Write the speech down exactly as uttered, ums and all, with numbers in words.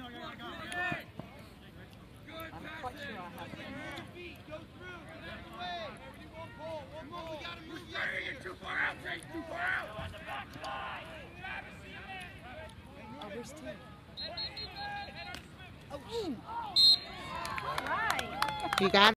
I'm quite sure I have to. Go through. Get out of the way. One ball. One ball. We got to move. You're too far out, Jake. Too far out. Oh, where's Tim? You got it?